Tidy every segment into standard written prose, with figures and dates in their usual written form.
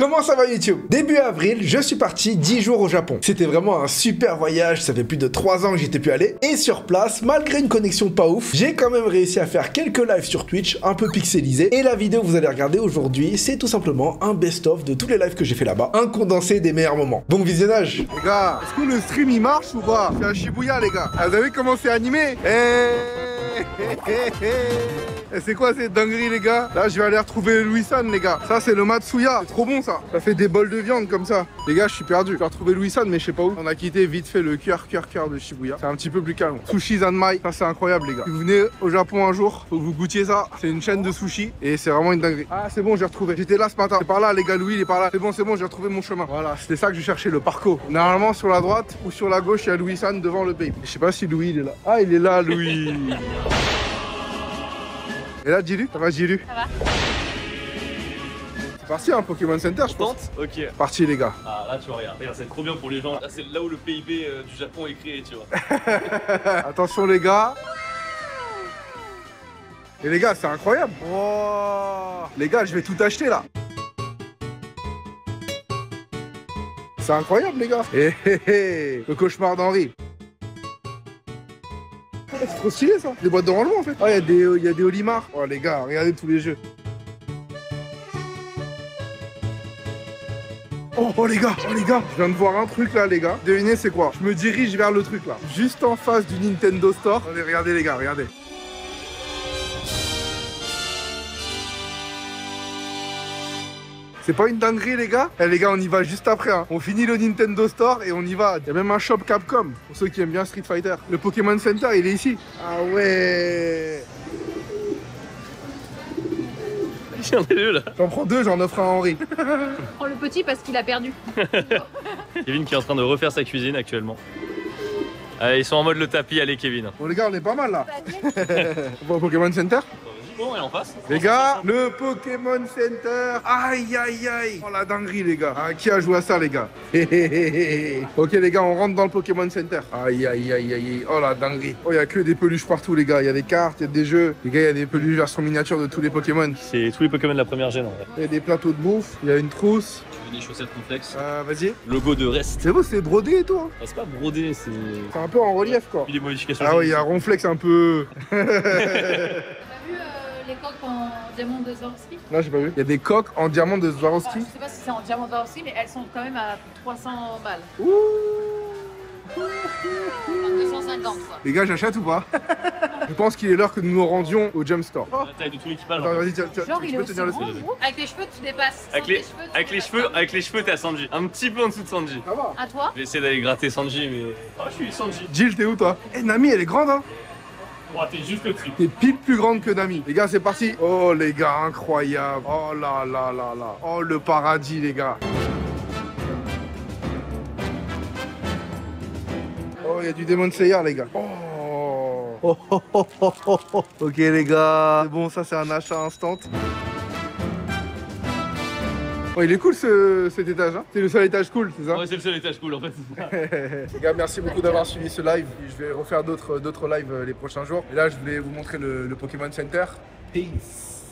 Comment ça va YouTube? Début avril, je suis parti 10 jours au Japon. C'était vraiment un super voyage, ça fait plus de 3 ans que j'étais pu aller. Et sur place, malgré une connexion pas ouf, j'ai quand même réussi à faire quelques lives sur Twitch, un peu pixelisés. Et la vidéo que vous allez regarder aujourd'hui, c'est tout simplement un best-of de tous les lives que j'ai fait là-bas. Un condensé des meilleurs moments. Bon visionnage. Les gars, est-ce que le stream il marche ou pas? C'est à Shibuya les gars. Ah, vous avez vu comment c'est animé? Et c'est quoi cette dinguerie les gars? Là je vais aller retrouver Louis-san les gars. Ça c'est le Matsuya, c'est trop bon ça. Ça fait des bols de viande comme ça. Les gars je suis perdu. Je vais retrouver Louis-san mais je sais pas où. On a quitté vite fait le cœur de Shibuya. C'est un petit peu plus calme. Sushi Zanmai, ça c'est incroyable les gars. Si vous venez au Japon un jour, faut que vous goûtiez ça. C'est une chaîne de sushi et c'est vraiment une dinguerie. Ah c'est bon j'ai retrouvé. J'étais là ce matin. C'est par là les gars, Louis il est par là. C'est bon j'ai retrouvé mon chemin. Voilà, c'était ça que je cherchais, le parcours. Normalement sur la droite ou sur la gauche il y a Louis-san devant le pays. Je sais pas si Louis il est là. Ah il est là Louis. Et là, Jilu, ça va Jilu? Ça va. C'est parti, hein, Pokémon Center, je pense. Ok. Parti, les gars. Ah, là, tu vois, regarde, c'est trop bien pour les gens. Là, c'est là où le PIB du Japon est créé, tu vois. Attention, les gars. Et les gars, c'est incroyable. Oh. Les gars, je vais tout acheter, là. C'est incroyable, les gars. Le cauchemar d'Henri. C'est trop stylé ça, des boîtes de rangement en fait. Ah il y a des Olimar. Oh les gars, regardez tous les jeux. Oh les gars, je viens de voir un truc là les gars. Devinez c'est quoi? Je me dirige vers le truc là. Juste en face du Nintendo Store. Regardez les gars, regardez. C'est pas une dinguerie les gars? Eh les gars on y va juste après hein. On finit le Nintendo Store et on y va. Il y a même un shop Capcom pour ceux qui aiment bien Street Fighter. Le Pokémon Center il est ici. Ah ouais. J'en ai deux là. J'en prends deux, j'en offre un à Henri. Prends le petit parce qu'il a perdu. Kevin qui est en train de refaire sa cuisine actuellement. Allez, ils sont en mode le tapis, allez Kevin. Bon les gars on est pas mal là. On va au Pokémon Center? Bon, et en face. Les gars, le Pokémon Center. Aïe aïe aïe. Oh la dinguerie les gars. Ah, qui a joué à ça les gars? Ok les gars, on rentre dans le Pokémon Center. Aïe aïe aïe aïe. Oh la dinguerie. Oh il y a que des peluches partout les gars. Il y a des cartes, il y a des jeux. Les gars, il y a des peluches version miniature de tous les Pokémon. C'est tous les Pokémon de la première gêne en vrai. Il y a des plateaux de bouffe. Il y a une trousse. Tu veux des chaussettes complexes? Vas-y. Logo de Rest. C'est beau, c'est brodé et tout. Hein. Ah, c'est pas brodé, c'est. C'est un peu en relief quoi. Puis des modifications. Ah ouais, il y a un ronflex un peu. T'as vu les coques en diamant de Swarovski? Là, j'ai pas vu. Il y a des coques en diamant de Swarovski. Je sais pas si c'est en diamant de Swarovski, mais elles sont quand même à 300 balles. Ouh. Enfin, 250 quoi. Les gars, j'achète ou pas? Je pense qu'il est l'heure que nous nous rendions au Jump Store. La taille de tout l'équipage. Attends, vas-y, tiens, Genre, tu il est peux aussi tenir le grand, truc. gros. Avec les cheveux, tu dépasses. Avec les cheveux, t'es à Sanji. Un petit peu en dessous de Sanji. Ça va. À toi? Je vais essayer d'aller gratter Sanji, mais. Ah, je suis Sanji. Jill, t'es où toi? Eh, Nami, elle est grande, hein? Oh, t'es juste le truc. T'es pile plus grande que Nami. Les gars, c'est parti. Oh, les gars, incroyable. Oh là là là là. Oh, le paradis, les gars. Oh, il y a du Demon Slayer, les gars. Oh. Oh, oh, oh, oh, oh, oh. Ok, les gars. Bon, ça, c'est un achat instant. Oh, il est cool cet étage, hein? C'est le seul étage cool, c'est ça? Ouais, c'est le seul étage cool en fait. Les gars, merci beaucoup d'avoir suivi ce live. Je vais refaire d'autres lives les prochains jours. Et là, je voulais vous montrer le Pokémon Center. Peace.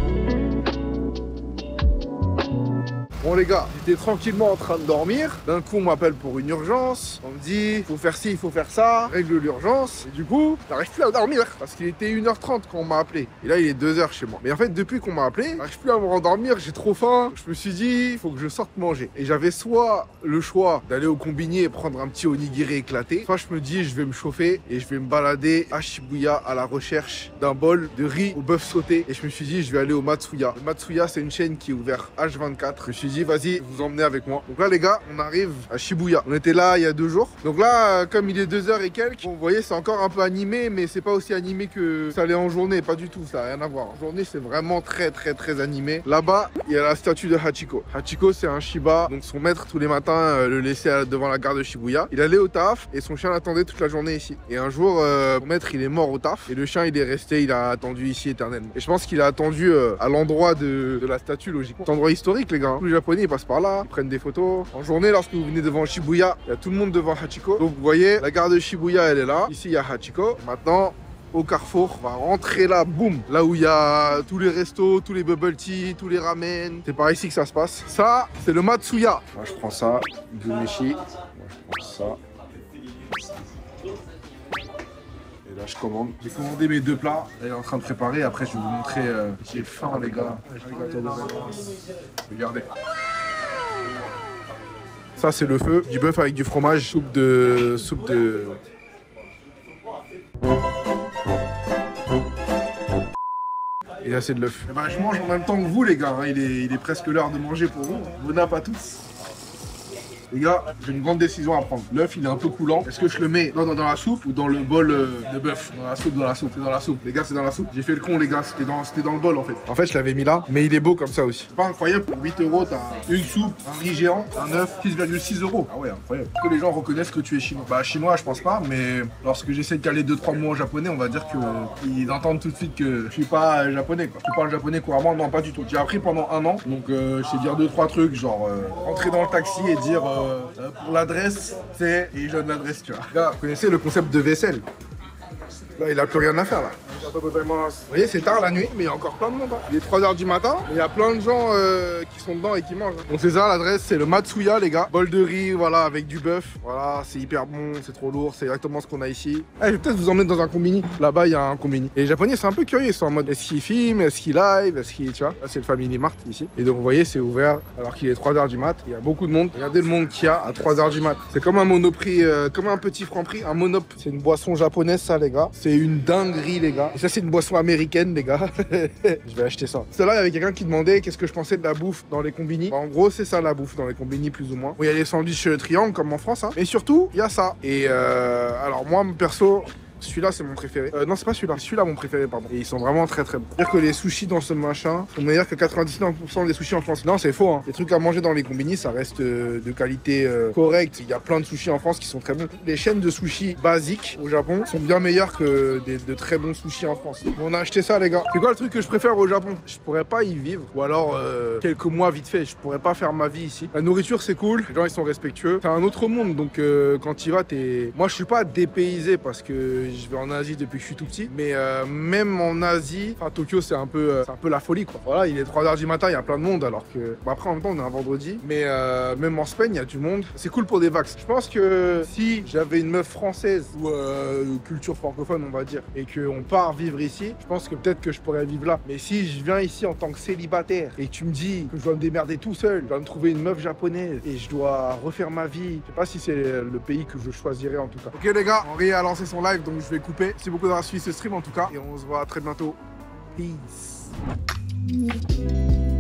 Bon les gars, j'étais tranquillement en train de dormir. D'un coup, on m'appelle pour une urgence. On me dit, il faut faire ci, il faut faire ça. Règle l'urgence. Et du coup, j'arrive plus à dormir. Parce qu'il était 1h30 quand on m'a appelé. Et là, il est 2h chez moi. Mais en fait, depuis qu'on m'a appelé, j'arrive plus à me rendormir. J'ai trop faim. Je me suis dit, il faut que je sorte manger. Et j'avais soit le choix d'aller au combini et prendre un petit onigiri éclaté. Soit je me dis, je vais me chauffer et je vais me balader à Shibuya à la recherche d'un bol de riz au bœuf sauté. Et je me suis dit, je vais aller au Matsuya. Le Matsuya, c'est une chaîne qui est ouverte H24. Je me suis dit, vas-y, vous emmenez avec moi. Donc là, les gars, on arrive à Shibuya. On était là il y a 2 jours. Donc là, comme il est 2h et quelques, bon, vous voyez, c'est encore un peu animé, mais c'est pas aussi animé que ça allait en journée. Pas du tout, ça n'a rien à voir. En journée, c'est vraiment très animé. Là-bas, il y a la statue de Hachiko. Hachiko, c'est un Shiba. Donc son maître, tous les matins, le laissait devant la gare de Shibuya. Il allait au taf et son chien l'attendait toute la journée ici. Et un jour, mon maître, il est mort au taf. Et le chien, il est resté, il a attendu ici éternellement. Et je pense qu'il a attendu à l'endroit de la statue, logiquement. C'est un endroit historique, les gars. Tous les Japonais, ils passent par là, ils prennent des photos. En journée, lorsque vous venez devant Shibuya, il y a tout le monde devant Hachiko. Donc vous voyez, la gare de Shibuya, elle est là. Ici, il y a Hachiko. Maintenant, au Carrefour. On va rentrer là, boum. Là où il y a tous les restos, tous les bubble tea, tous les ramen. C'est par ici que ça se passe. Ça, c'est le Matsuya. Moi, je prends ça. Gyumeshi. Moi, je prends ça. Et là, je commande. J'ai commandé mes 2 plats. Là, il est en train de préparer. Après, je vais vous montrer. J'ai faim, les gars. Regardez. Ça, c'est le feu. Du bœuf avec du fromage. Soupe de... Et là, c'est de l'œuf. Ben, je mange en même temps que vous, les gars. Il est presque l'heure de manger pour vous. Bon app à tous. Les gars, j'ai une grande décision à prendre. L'œuf, il est un peu coulant. Est-ce que je le mets dans la soupe ou dans le bol de bœuf? Dans la soupe, c'est dans la soupe. Les gars, c'est dans la soupe. J'ai fait le con, les gars. C'était dans le bol, en fait. En fait, je l'avais mis là, mais il est beau comme ça aussi. C'est pas incroyable. Pour 8 €, t'as une soupe, un riz géant, un œuf, 6,6 €. Ah ouais, incroyable. Est-ce que les gens reconnaissent que tu es chinois? Bah, chinois, je pense pas, mais lorsque j'essaie de caler 2-3 mots en japonais, on va dire qu'ils entendent tout de suite que je suis pas japonais, quoi. Tu parles japonais couramment? Non, pas du tout. J'ai appris pendant 1 an, donc je sais dire 2-3 trucs, genre rentrer dans le taxi et dire pour l'adresse, c'est... Et il donne l'adresse, tu vois. Là, vous connaissez le concept de vaisselle? Là, il a plus rien à faire, là. Vous voyez, c'est tard la nuit, mais il y a encore plein de monde. Hein. Il est 3 h du matin, et il y a plein de gens qui sont dedans et qui mangent. Donc c'est ça, l'adresse, c'est le Matsuya, les gars. Bol de riz, voilà, avec du bœuf. Voilà, c'est hyper bon, c'est trop lourd, c'est exactement ce qu'on a ici. Ah, je vais peut-être vous emmener dans un combini. Là-bas, il y a un combini. Et les Japonais, c'est un peu curieux, ils sont en mode, est-ce qu'ils filment, est-ce qu'ils live, est-ce qu'ils, tu vois. Là, c'est le Family Mart, ici. Et donc, vous voyez, c'est ouvert alors qu'il est 3 h du mat. Il y a beaucoup de monde. Regardez le monde qu'il y a à 3 h du mat. C'est comme un Monoprix, comme un petit Franprix, un Monop. C'est une boisson japonaise, ça, les gars. C'est une dinguerie, les gars. Et ça, c'est une boisson américaine, les gars. Je vais acheter ça. C'est là, il y avait quelqu'un qui demandait qu'est-ce que je pensais de la bouffe dans les combini. Bah, en gros, c'est ça la bouffe dans les combini, plus ou moins. Bon, il y a les sandwichs triangles comme en France, hein. Mais surtout, il y a ça. Et alors, moi, perso, celui-là, c'est mon préféré. Non, c'est pas celui-là. Celui-là, mon préféré, pardon. Et ils sont vraiment très très bons. C'est-à-dire que les sushis dans ce machin sont meilleurs que 99% des sushis en France. Non, c'est faux, hein. Les trucs à manger dans les combini, ça reste de qualité correcte. Il y a plein de sushis en France qui sont très bons. Les chaînes de sushis basiques au Japon sont bien meilleures que de très bons sushis en France. On a acheté ça, les gars. C'est quoi le truc que je préfère au Japon? Je pourrais pas y vivre. Ou alors, quelques mois vite fait. Je pourrais pas faire ma vie ici. La nourriture, c'est cool. Les gens, ils sont respectueux. C'est un autre monde. Donc, quand tu y vas, t'es... Moi, je suis pas dépaysé parce que je vais en Asie depuis que je suis tout petit, mais même en Asie, enfin Tokyo, c'est un peu la folie, quoi. Voilà, il est 3 h du matin, il y a plein de monde, alors que bon, après en même temps on est un vendredi, mais même en Spain il y a du monde. C'est cool pour des vax. Je pense que si j'avais une meuf française ou culture francophone, on va dire, et qu'on part vivre ici, je pense que peut-être que je pourrais vivre là. Mais si je viens ici en tant que célibataire et que tu me dis que je dois me démerder tout seul, je dois me trouver une meuf japonaise et je dois refaire ma vie, je sais pas si c'est le pays que je choisirais en tout cas. Ok les gars, Henri a lancé son live, donc je vais couper. Merci beaucoup d'avoir suivi ce stream en tout cas, et on se voit très bientôt. Peace.